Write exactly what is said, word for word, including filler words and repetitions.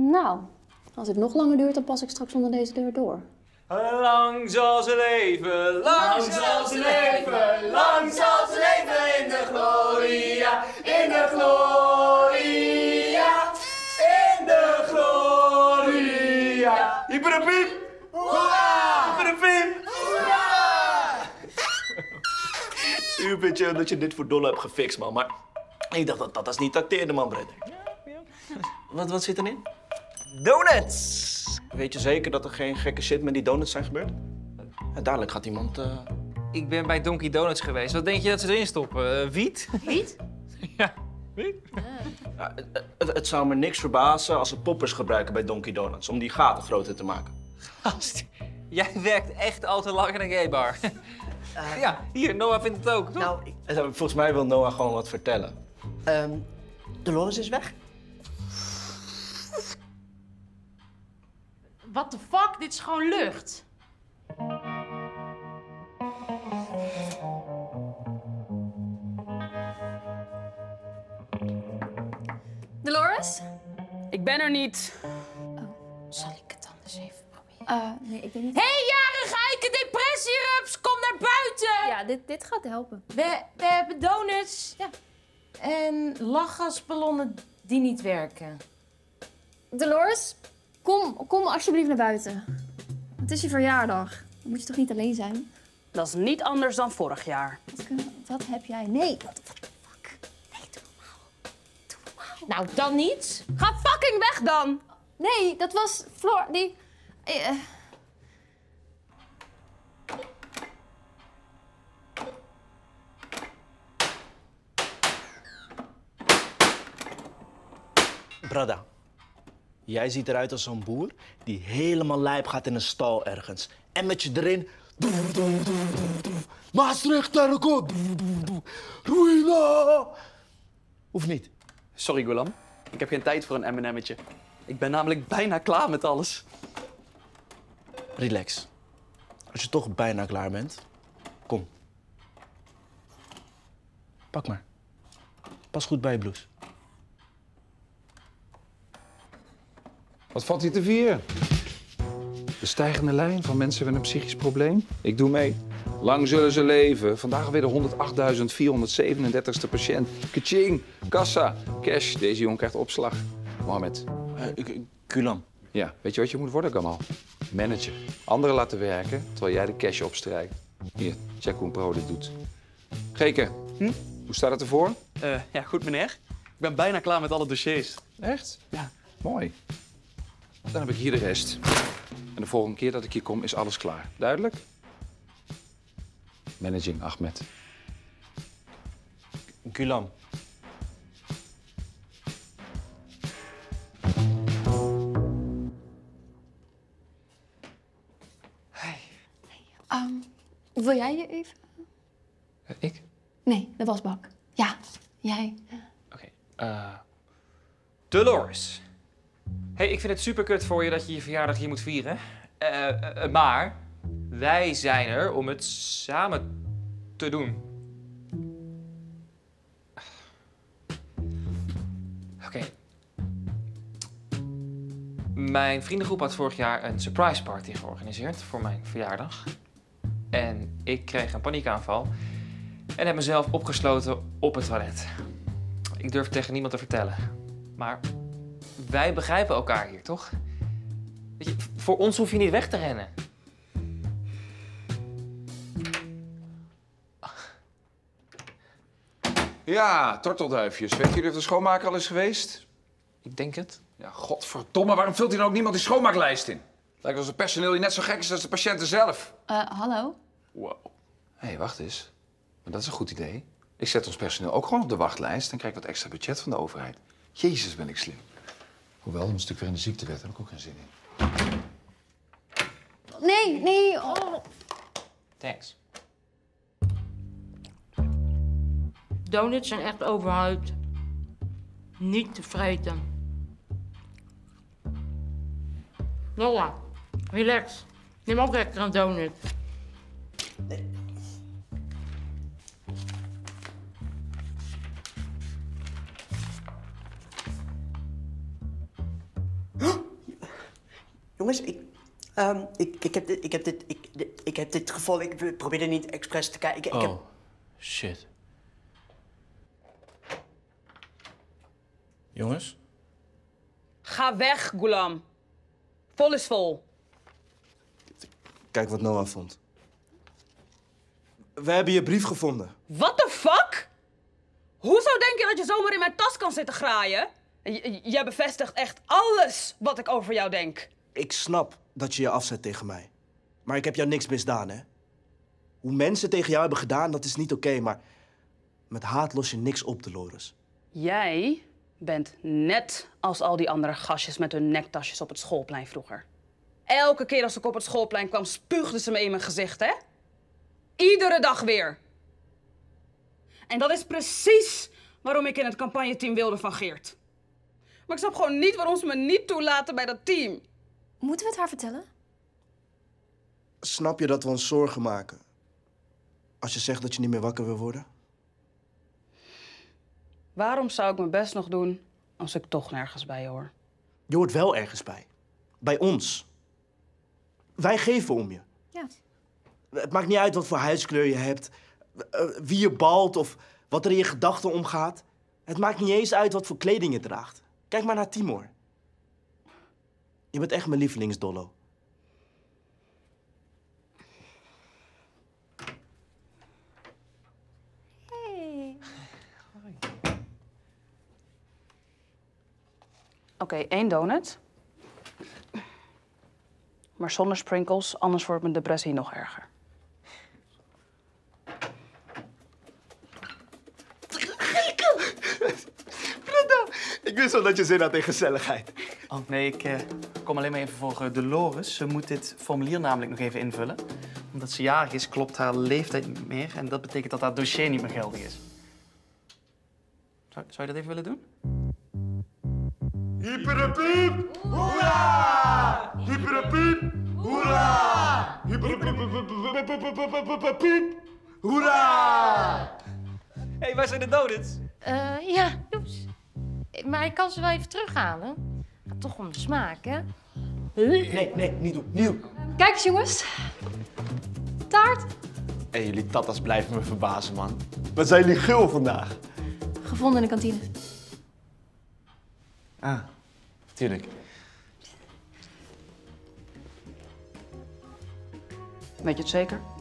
Nou, als het nog langer duurt, dan pas ik straks onder deze deur door. Lang zal ze leven, lang zal ze leven, lang zal ze leven in de gloria, in de gloria, in de gloria. Hyperpiep! Hoera! Hyperpiep! Hoera! Super dat je dit voor Dolle hebt gefixt, man. Maar ik dacht dat dat als niet acteerde, man, Bredder. Wat, wat zit erin? Donuts! Weet je zeker dat er geen gekke shit met die donuts zijn gebeurd? Ja, dadelijk gaat iemand... Uh... Ik ben bij Donkey Donuts geweest. Wat denk je dat ze erin stoppen? Uh, wiet? Wiet? Ja, wiet. Ja, het, het, het zou me niks verbazen als ze poppers gebruiken bij Donkey Donuts... om die gaten groter te maken. Gast, jij werkt echt al te lang in een gaybar. Uh, ja, hier, Noah vindt het ook, toch? Nou, ik... Volgens mij wil Noah gewoon wat vertellen. Um, Dolores is weg. What the fuck? Dit is gewoon lucht. Dolores? Ik ben er niet. Oh, zal ik het anders even proberen? Uh, nee, ik denk niet... Hé, hey, jarige Eike, depressierups, kom naar buiten! Ja, dit, dit gaat helpen. We, we hebben donuts. Ja. En lachgasballonnen die niet werken. Dolores, kom, kom alsjeblieft naar buiten. Het is je verjaardag. Dan moet je toch niet alleen zijn? Dat is niet anders dan vorig jaar. Wat, wat heb jij? Nee, wat de fuck? Nee, doe normaal. Doe normaal. Nou, dan niet. Ga fucking weg dan! Nee, dat was Floor, die... Uh... Brada, jij ziet eruit als zo'n boer die helemaal lijp gaat in een stal ergens. En met je erin... Maastricht, Terko! Ruïna! Hoeft niet. Sorry, Gulam. Ik heb geen tijd voor een M en M'tje. Ik ben namelijk bijna klaar met alles. Relax. Als je toch bijna klaar bent, kom. Pak maar. Pas goed bij je blouse. Wat valt hier te vieren? De stijgende lijn van mensen met een psychisch probleem? Ik doe mee. Lang zullen ze leven. Vandaag weer de honderdachttaduizend vierhonderdzevenendertigste patiënt. Kaching, kassa, cash. Deze jongen krijgt opslag. Mohammed. Uh, Gulam. Ja, weet je wat je moet worden, Gamal? Manager. Anderen laten werken, terwijl jij de cash opstrijkt. Hier, check hoe een pro dit doet. Geke, hm? Hoe staat het ervoor? Uh, ja, goed meneer. Ik ben bijna klaar met alle dossiers. Echt? Ja. Mooi. Dan heb ik hier de rest. En de volgende keer dat ik hier kom, is alles klaar. Duidelijk? Managing Ahmed. Gulam. Hey. Um, wil jij je even? Uh, ik? Nee, de wasbak. Ja, jij. Oké. Okay. Uh, Dolores. Hey, ik vind het super kut voor je dat je je verjaardag hier moet vieren. Uh, uh, maar wij zijn er om het samen te doen. Oké. Okay. Mijn vriendengroep had vorig jaar een surprise party georganiseerd voor mijn verjaardag. En ik kreeg een paniekaanval en heb mezelf opgesloten op het toilet. Ik durf tegen niemand te vertellen. Maar wij begrijpen elkaar hier, toch? Weet je, voor ons hoef je niet weg te rennen. Ja, tortelduifjes. Weet jullie of de schoonmaker al is geweest? Ik denk het. Ja, godverdomme, waarom vult hier dan ook niemand die schoonmaaklijst in? Lijkt alsof het personeel hier net zo gek is als de patiënten zelf. Uh, hallo? Wow. Hé, hey, wacht eens. Maar dat is een goed idee. Ik zet ons personeel ook gewoon op de wachtlijst en krijg wat extra budget van de overheid. Jezus, ben ik slim. Hoewel, een stuk weer in de ziektewet heb ik ook geen zin in. Nee, nee. Oh. Thanks. Donuts zijn echt overhyped. Niet te vreten. Noah, relax. Neem ook lekker een donut. Nee. Huh? Jongens, ik, um, ik, ik, heb dit, ik, heb dit, ik, dit, ik heb dit gevoel. Ik probeerde niet expres te kijken. Ik, oh, ik heb... shit. Jongens? Ga weg, Ghulam. Vol is vol. Kijk wat Noah vond. We hebben je brief gevonden. What the fuck? Hoezo denk je dat je zomaar in mijn tas kan zitten graaien? J- jij bevestigt echt alles wat ik over jou denk. Ik snap dat je je afzet tegen mij. Maar ik heb jou niks misdaan, hè? Hoe mensen tegen jou hebben gedaan, dat is niet oké, maar... met haat los je niks op, Dolores. Jij bent net als al die andere gastjes met hun nektasjes op het schoolplein vroeger. Elke keer als ik op het schoolplein kwam, spuugden ze me in mijn gezicht, hè? Iedere dag weer. En dat is precies waarom ik in het campagneteam wilde van Geert. Maar ik snap gewoon niet waarom ze me niet toelaten bij dat team. Moeten we het haar vertellen? Snap je dat we ons zorgen maken? Als je zegt dat je niet meer wakker wil worden? Waarom zou ik mijn best nog doen als ik toch nergens bij hoor? Je hoort wel ergens bij. Bij ons. Wij geven om je. Ja. Het maakt niet uit wat voor huidskleur je hebt, uh, wie je balt of wat er in je gedachten omgaat. Het maakt niet eens uit wat voor kleding je draagt. Kijk maar naar Timor. Je bent echt mijn lievelingsdollo. Hey. Oké, okay, één donut. Maar zonder sprinkles, anders wordt mijn depressie nog erger. Ik wist wel dat je zin had in gezelligheid. Oh, nee, ik uh, kom alleen maar even voor uh, Dolores. Ze moet dit formulier namelijk nog even invullen. Omdat ze jarig is, klopt haar leeftijd niet meer. En dat betekent dat haar dossier niet meer geldig is. Zou, zou je dat even willen doen? Hyperpiep! Hoera! Hyperpiep! Hoera! Hyperpiep! Hoera! Hé, hey, waar zijn de donuts? Uh, ja, Joeps. Maar ik kan ze wel even terughalen. Het gaat toch om de smaak, hè? Nee, nee, niet doen, niet doen. Kijk eens, jongens. Taart. Hé, hey, jullie tatas blijven me verbazen, man. Wat zijn jullie gul vandaag? Gevonden in de kantine. Ah, tuurlijk. Weet je het zeker?